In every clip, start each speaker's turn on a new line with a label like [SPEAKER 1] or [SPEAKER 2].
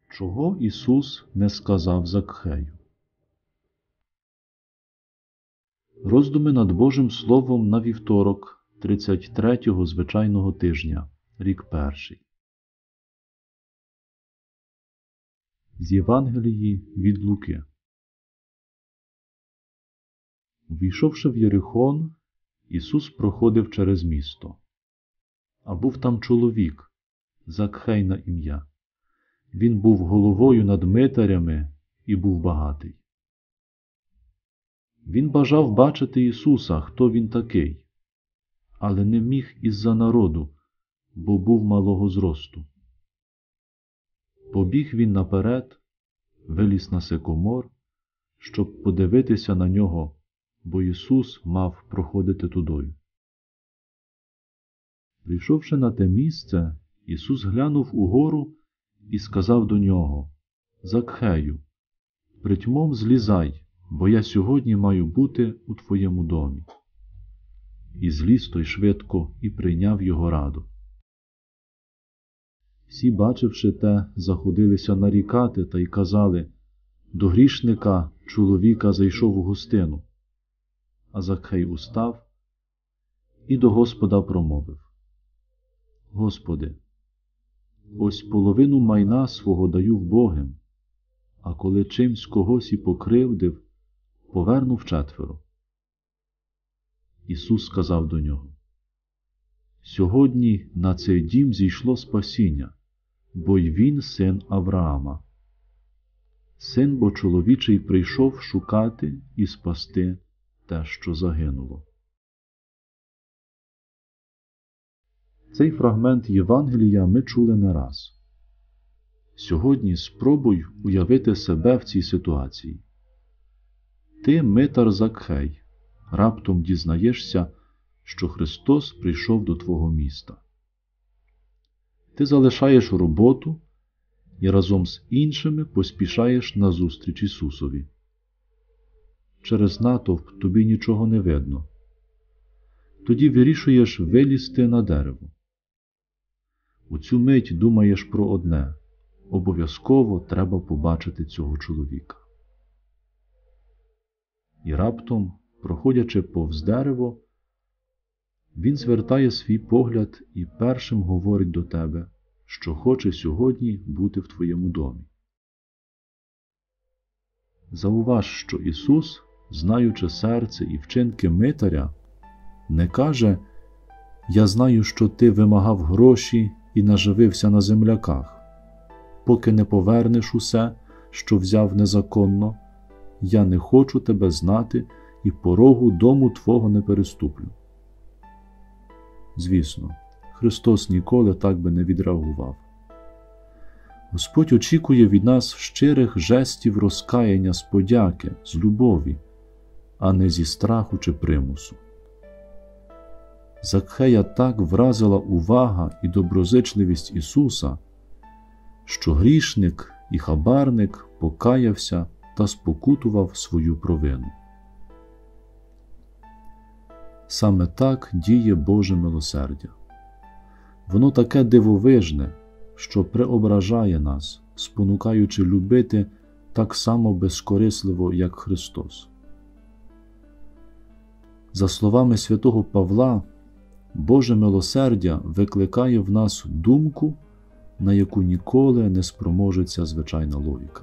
[SPEAKER 1] Чого Ісус не сказав Закхею? Роздуми над Божим Словом на вівторок 33-го звичайного тижня, рік перший. З Євангелії від Луки. Увійшовши в Єрихон, Ісус проходив через місто. А був там чоловік, Закхей на ім'я. Він був головою над митарями і був багатий. Він бажав бачити Ісуса, хто він такий, але не міг із-за народу, бо був малого зросту. Побіг він наперед, виліз на сикомор, щоб подивитися на нього, бо Ісус мав проходити тудою. Прийшовши на те місце, Ісус глянув угору і сказав до нього: «Закхею, притьмом злізай, бо я сьогодні маю бути у твоєму домі». І зліз той швидко і прийняв його раду. Всі, бачивши те, заходилися нарікати та й казали: «До грішника, чоловіка, зайшов у гостину». А Закхей устав і до Господа промовив: «Господи, ось половину майна свого даю вбогим, а коли чимсь когось і покривдив, поверну вчетверо». Ісус сказав до нього: «Сьогодні на цей дім зійшло спасіння, бо й він син Авраама. Син бо чоловічий прийшов шукати і спасти те, що загинуло». Цей фрагмент Євангелія ми чули не раз. Сьогодні спробуй уявити себе в цій ситуації. Ти, митар Закхей, раптом дізнаєшся, що Христос прийшов до твого міста. Ти залишаєш роботу і разом з іншими поспішаєш назустріч Ісусові. Через натовп тобі нічого не видно. Тоді вирішуєш вилізти на дерево. У цю мить думаєш про одне: обов'язково треба побачити цього чоловіка. І раптом, проходячи повз дерево, він звертає свій погляд і першим говорить до тебе, що хоче сьогодні бути в твоєму домі. Зауваж, що Ісус, знаючи серце і вчинки митаря, не каже: «Я знаю, що ти вимагав гроші і наживився на земляках. Поки не повернеш усе, що взяв незаконно, я не хочу тебе знати і порогу дому твого не переступлю». Звісно, Христос ніколи так би не відреагував. Господь очікує від нас щирих жестів розкаяння з подяки, з любові, а не зі страху чи примусу. Закхея так вразила увага і доброзичливість Ісуса, що грішник і хабарник покаявся та спокутував свою провину. Саме так діє Боже милосердя. Воно таке дивовижне, що преображає нас, спонукаючи любити так само безкорисливо, як Христос. За словами святого Павла, Боже милосердя викликає в нас думку, на яку ніколи не спроможеться звичайна логіка.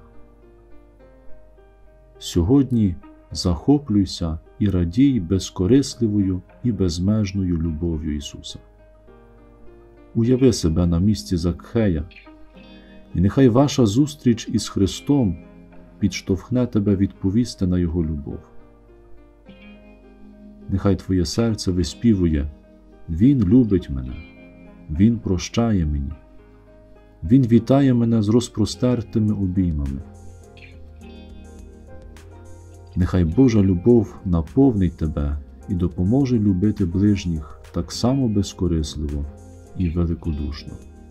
[SPEAKER 1] Сьогодні захоплюйся і радій безкорисливою і безмежною любов'ю Ісуса. Уяви себе на місці Закхея, і нехай ваша зустріч із Христом підштовхне тебе відповісти на Його любов. Нехай твоє серце виспівує: «Він любить мене, Він прощає мені, Він вітає мене з розпростертими обіймами». Нехай Божа любов наповнить тебе і допоможе любити ближніх так само безкорисливо і великодушно.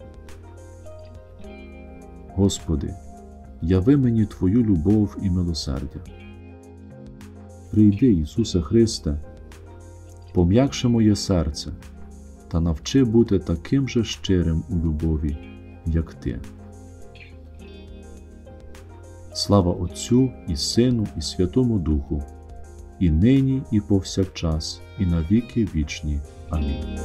[SPEAKER 1] Господи, яви мені Твою любов і милосердя. Прийди, Ісусе Христе, пом'якши моє серце та навчи бути таким же щирим у любові, як Ти. Слава Отцю і Сину, і Святому Духу, і нині, і повсякчас, і на віки вічні. Амінь.